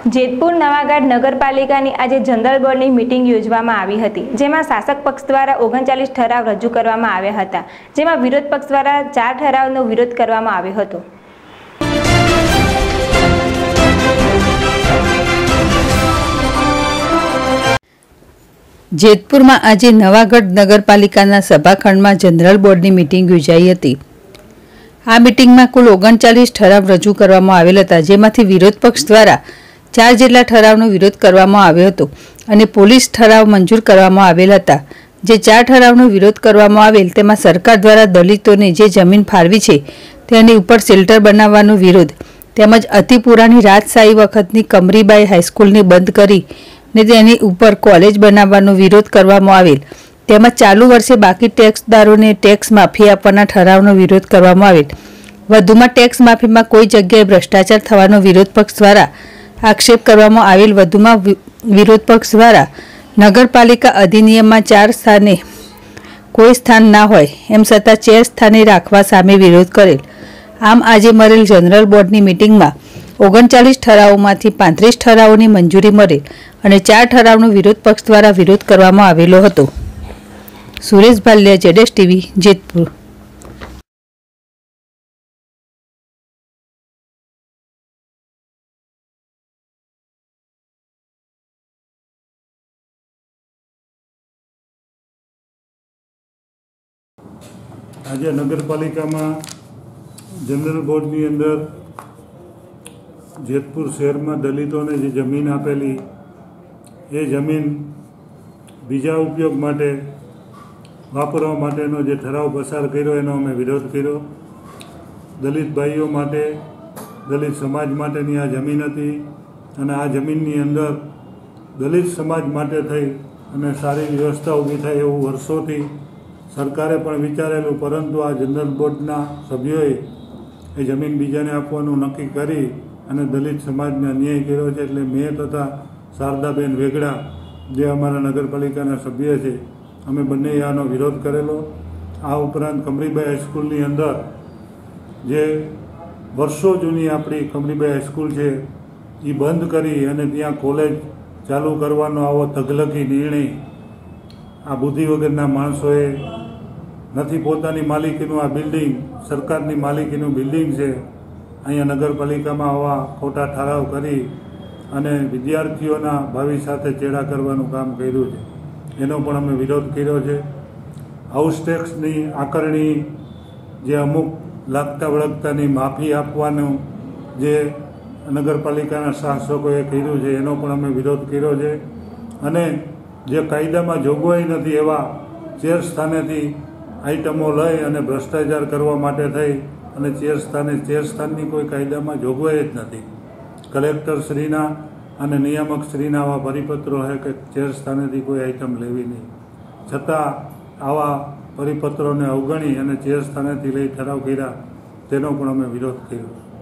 જેતપુર નવાગઢ નગરપાલિકાની આજે જનરલ બોર્ડની મીટિંગ યોજવામાં આવી હતી, જેમાં શાસક પક્ષ દ્વારા 39 ઠરાવ રજૂ કરવામાં આવ્યા હતા, જેમાં વિરોધ પક્ષ દ્વારા 4 ઠરાવનો વિરોધ કરવામાં આવ્યો હતો। જેતપુરમાં આજે નવાગઢ નગરપાલિકાના સભાખંડમાં જનરલ બોર્ડની મીટિંગ યોજાઈ હતી। આ મીટિંગમાં કુલ 39 ઠરાવ રજૂ કરવામાં આવેલ હતા, જેમાંથી વિરોધ પક્ષ દ્વારા 4 જેટલા ઠરાવનો વિરોધ કરવામાં આવ્યો હતો અને પોલીસ ઠરાવ મંજૂર કરવામાં આવેલ હતા। જે 4 ઠરાવનો વિરોધ કરવામાં આવેલ તેમાં સરકાર દ્વારા દલિતોને જે જમીન ફાળવી છે તેની ઉપર શેલ્ટર બનાવવાનો વિરોધ, તેમજ અતિ પુરાણી રાજશાહી વખતની કમરીબાઈ હાઈસ્કૂલને બંધ કરી ને તેની ઉપર કોલેજ બનાવવાનો વિરોધ કરવામાં આવેલ, તેમજ ચાલુ વર્ષે બાકી ટેક્સદારોને ટેક્સ માફી આપવાના ઠરાવનો વિરોધ કરવામાં આવેલ। વધુમાં ટેક્સ માફીમાં કોઈ જગ્યાએ ભ્રષ્ટાચાર થવાનો વિરોધ પક્ષ દ્વારા આક્ષેપ કરવામાં આવેલ। વધુમાં વિરોધ પક્ષ દ્વારા નગરપાલિકા અધિનિયમમાં 4 સ્થાને કોઈ સ્થાન ના હોય એમ છતાં 4 સ્થાને રાખવા સામે વિરોધ કરેલ। આમ આજે મળેલ જનરલ બોર્ડની મીટિંગમાં 39 ઠરાવોમાંથી 35 ઠરાવોની મંજૂરી મળેલ અને 4 ઠરાવનો વિરોધ પક્ષ દ્વારા વિરોધ કરવામાં આવેલો હતો। સુરેશ ભાલિયા, જેડેશ ટીવી, જેતપુર। આજે નગરપાલિકામાં જનરલ બોર્ડની અંદર જેતપુર શહેરમાં દલિતોને જે જમીન આપેલી એ જમીન બીજા ઉપયોગ માટે વાપરવા માટેનો જે ઠરાવ પસાર કર્યો એનો અમે વિરોધ કર્યો। દલિત ભાઈઓ માટે, દલિત સમાજ માટેની આ જમીન હતી અને આ જમીનની અંદર દલિત સમાજ માટે થઈ અને સારી વ્યવસ્થા ઊભી થાય એવું વર્ષોથી સરકારે પણ વિચારેલું, પરંતુ આ જનરલ બોર્ડના સભ્યોએ એ જમીન બીજાને આપવાનું નક્કી કરી અને દલિત સમાજને અન્યાય કર્યો છે। એટલે મેં તથા શારદાબેન વેગડા જે અમારા નગરપાલિકાના સભ્ય છે, અમે બંનેએ આનો વિરોધ કરેલો। આ ઉપરાંત કમરીબાઈ હાઈસ્કૂલની અંદર જે વર્ષો જૂની આપણી કમરીબાઈ હાઈસ્કૂલ છે એ બંધ કરી અને ત્યાં કોલેજ ચાલુ કરવાનો આવો તગલકી નિર્ણય આ બુદ્ધિ વગરના માણસોએ નથી। પોતાની માલિકીનું આ બિલ્ડિંગ સરકારની માલિકીનું બિલ્ડિંગ છે, અહીંયા નગરપાલિકામાં આવા ખોટા ઠરાવ કરી અને વિદ્યાર્થીઓના ભાવિ સાથે ચેડા કરવાનું કામ કર્યું છે, એનો પણ અમે વિરોધ કર્યો છે। હાઉસ ટેક્સની આકારણી જે અમુક લાગતા વળગતાની માફી આપવાનું જે નગરપાલિકાના શાસકોએ કર્યું છે એનો પણ અમે વિરોધ કર્યો છે। અને જે કાયદામાં જોગવાઈ નથી એવા 4 સ્થાનેથી આઇટમો લઈ અને ભ્રષ્ટાચાર કરવા માટે થઈ અને 4 સ્થાનની કોઈ કાયદામાં જોગવાઈ જ નથી। કલેક્ટરશ્રીના અને નિયામકશ્રીના આવા પરિપત્રો છે કે 4 સ્થાનેથી કોઈ આઇટમ લેવી નહીં, છતાં આવા પરિપત્રોને અવગણી અને 4 સ્થાનેથી લઈ ઠરાવ કર્યા, તેનો પણ અમે વિરોધ કર્યો।